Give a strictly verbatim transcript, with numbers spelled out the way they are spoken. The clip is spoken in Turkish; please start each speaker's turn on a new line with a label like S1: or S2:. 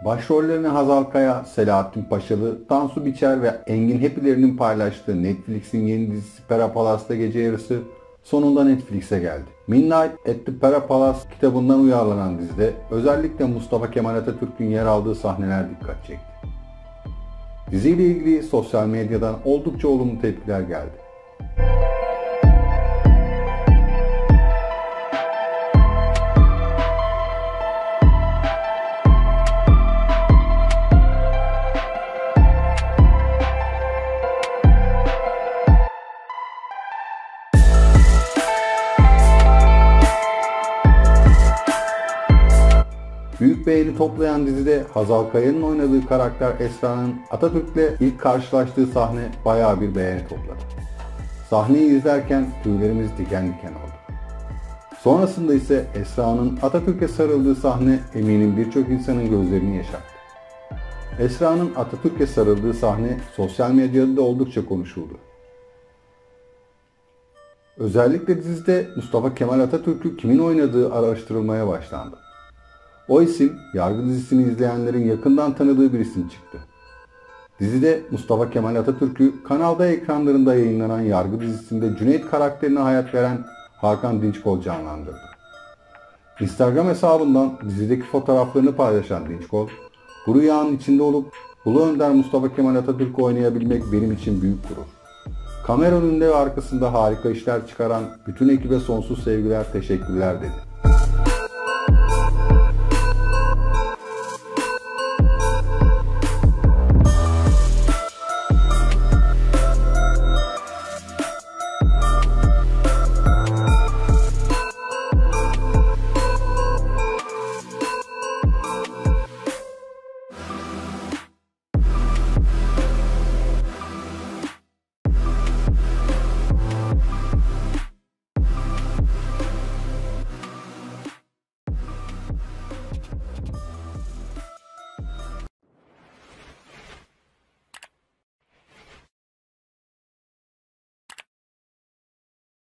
S1: Başrollerini Hazal Kaya, Selahattin Paşalı, Tansu Biçer ve Engin Hepilerinin paylaştığı Netflix'in yeni dizisi Pera Palas'ta gece yarısı sonunda Netflix'e geldi. Midnight at the Pera Palace kitabından uyarlanan dizide özellikle Mustafa Kemal Atatürk'ün yer aldığı sahneler dikkat çekti. Diziyle ilgili sosyal medyadan oldukça olumlu tepkiler geldi. Büyük beğeni toplayan dizide Hazal Kaya'nın oynadığı karakter Esra'nın Atatürk'le ilk karşılaştığı sahne bayağı bir beğeni topladı. Sahneyi izlerken tüylerimiz diken diken oldu. Sonrasında ise Esra'nın Atatürk'e sarıldığı sahne eminim birçok insanın gözlerini yaşarttı. Esra'nın Atatürk'e sarıldığı sahne sosyal medyada da oldukça konuşuldu. Özellikle dizide Mustafa Kemal Atatürk'ü kimin oynadığı araştırılmaya başlandı. O isim, Yargı dizisini izleyenlerin yakından tanıdığı bir isim çıktı. Dizide Mustafa Kemal Atatürk'ü kanalda ekranlarında yayınlanan Yargı dizisinde Cüneyt karakterine hayat veren Hakan Dinçkol canlandırdı. Instagram hesabından dizideki fotoğraflarını paylaşan Dinçkol, bu rüyanın içinde olup Ulu Önder Mustafa Kemal Atatürk'ü oynayabilmek benim için büyük gurur. Kamera önünde ve arkasında harika işler çıkaran bütün ekibe sonsuz sevgiler, teşekkürler dedi.